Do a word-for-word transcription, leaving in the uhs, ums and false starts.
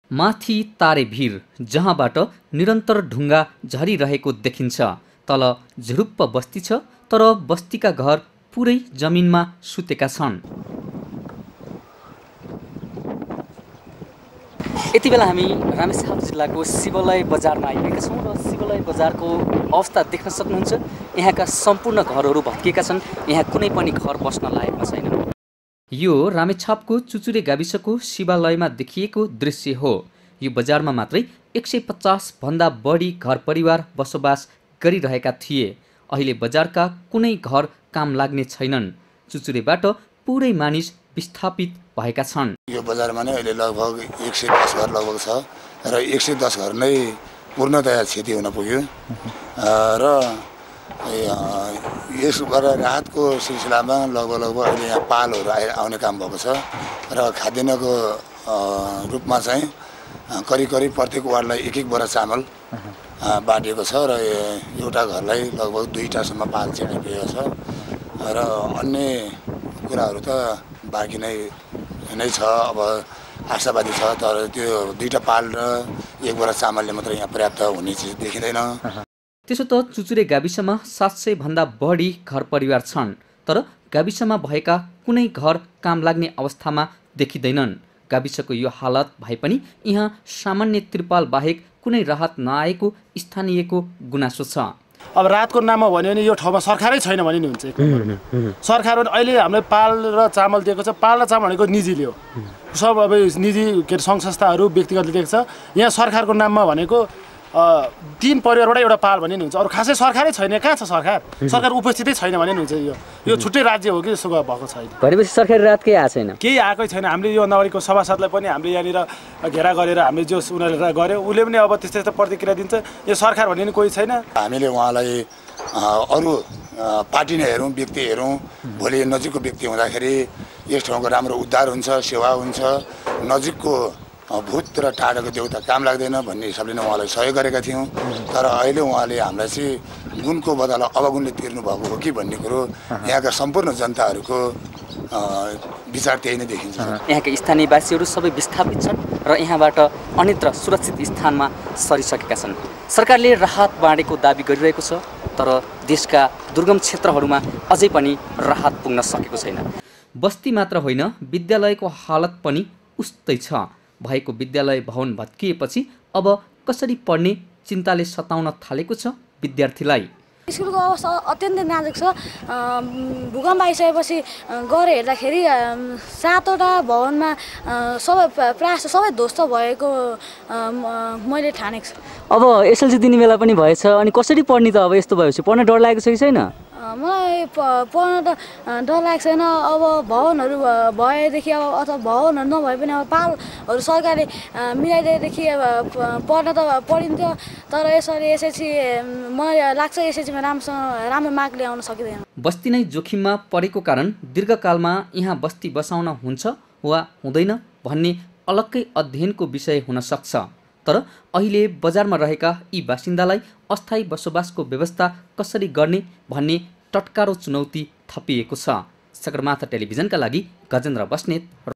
माथि तारे भिर जहाँबाट निरन्तर ढुङ्गा झरिरहेको देखिन्छ। तल झुरुप्प बस्ती छ, तर बस्तीका घर पुरै जमिनमा सुतेका छन्। यति बेला हामी रामेछाप जिल्लाको शिवालय बजारमा आइपुगेका छौँ र शिवालय बजारको अवस्था देख्न सक्नुहुन्छ। यहाँका सम्पूर्ण घरहरू भत्किएका छन्। यहाँ कुनै पनि घर बस्न लायकमा छैन। यो रामेछापको चुचुरे गाविसको शिवालयमा देखिएको दृश्य हो। यो बजारमा मात्रै एक सय पचास भन्दा बढी घर परिवार बसोबास गरिरहेका थिए। अहिले बजारका कुनै घर काम लाग्ने छैनन्। चुचुरेबाट पुरै मानिस विस्थापित भएका छन्। यो बजारमा नै अहिले लगभग एक सय दस घर लगभग छ र एक सय दस घर नै पूर्णतया क्षति हुन पुग्यो र यसबाट राहतको सिलसिलामा लगभग लगभग अहिले यहाँ पालहरू आउने काम भएको छ र खाद्यान्नको रूपमा चाहिँ करिब करिब प्रत्येक वार्डलाई एक एक बोरा चामल बाँडिएको छ र एउटा घरलाई लगभग दुईवटासम्म पाल चाहिँ आइपुगेको छ र अन्य कुराहरू त बाँकी नै नै छ। अब आशावादी छ, तर त्यो दुईवटा पाल र एक बोरा चामलले मात्रै यहाँ पर्याप्त हुने चिज देखिँदैन। त्यसो त चुचुरे गाविसमा सात सय भन्दा बढी घर परिवार छन्, तर गाविसमा भएका कुनै घर काम लाग्ने अवस्थामा देखिँदैनन्। गाविसको यो हालत भए पनि यहाँ सामान्य त्रिपाल बाहेक कुनै राहत नआएको स्थानीयको गुनासो छ। अब राहतको नाममा भन्यो भने यो ठाउँमा सरकारै छैन भने नि हुन्छ। सरकार पनि अहिले हामीले पाल र चामल दिएको छ। पाल र चामल भनेको निजीले हो, सब अब निजी के अरे सङ्घ संस्थाहरू व्यक्तिगतले दिएको छ। यहाँ सरकारको नाममा भनेको तीन परिवारबाट एउटा पाल भन्ने हुन्छ। अरू खासै सरकारै छैन। कहाँ छ सरकार? सरकार उपस्थितै छैन भने हुन्छ। यो यो छुट्टै राज्य हो कि जस्तो भएको छैन। भनेपछि सरकारी राहत केही आएको छैन? केही आएकै छैन। हामीले यो नगरीको सभासदलाई पनि हामीले यहाँनिर घेरा गरेर हामीले जो उनीहरूले गऱ्यो, उसले पनि अब त्यस्तै त्यस्तो प्रतिक्रिया दिन्छ। यो सरकार भन्ने नि कोही छैन। हामीले उहाँलाई अरू पार्टी नै हेरौँ, व्यक्ति हेरौँ, भोलि नजिकको व्यक्ति हुँदाखेरि यस ठाउँको राम्रो उद्धार हुन्छ, सेवा हुन्छ, नजिकको भूत र टाढाको देउता काम लाग्दैन भन्ने हिसाबले नै उहाँलाई सहयोग गरेका थियौँ। तर अहिले उहाँले हामीलाई चाहिँ गुणको बदला अवगुणले तिर्नु भएको हो कि भन्ने कुरो यहाँका सम्पूर्ण जनताहरूको विचार त्यही नै देखिन्छ। यहाँका स्थानीयवासीहरू सबै विस्थापित छन् र यहाँबाट अन्यत्र सुरक्षित स्थानमा सरिसकेका छन्। सरकारले राहत बाँडेको दाबी गरिरहेको छ, तर देशका दुर्गम क्षेत्रहरूमा अझै पनि राहत पुग्न सकेको छैन। बस्ती मात्र होइन, विद्यालयको हालत पनि उस्तै छ। भएको विद्यालय भवन भत्किएपछि अब कसरी पढ्ने चिन्ताले सताउन थालेको छ विद्यार्थीलाई। स्कुलको अवस्था अत्यन्तै नाजुक छ। भूकम्प आइसकेपछि गएर हेर्दाखेरि सातवटा भवनमा सबै प्रायः सबै ध्वस्त भएको मैले ठानेको छु। अब एसएलसी दिने बेला पनि भएछ, अनि कसरी पढ्ने त? अब यस्तो भएपछि पढ्न डर लागेको छ कि छैन? मलाई पढ्न त डर लागेको छैन। अब भवनहरू भएदेखि अब अथवा भवनहरू नभए पनि अब पालहरू सरकारले मिलाइदिएदेखि पढ्न त पढिन्थ्यो। तर यसरी एसएलसी मलाई लाग्छ एसएलसीमा राम्रोसँग राम्रो मार्क ल्याउन सकिँदैन। बस्ती नै जोखिममा परेको कारण दीर्घकालमा यहाँ बस्ती बसाउन हुन्छ वा हुँदैन भन्ने अलग्गै अध्ययनको विषय हुन सक्छ। तर अहिले बजारमा रहेका यी बासिन्दालाई अस्थायी बसोबासको व्यवस्था कसरी गर्ने भन्ने टटकारो चुनौती थपिएको छ। सगरमाथा टेलिभिजनका लागि गजेन्द्र बस्नेत।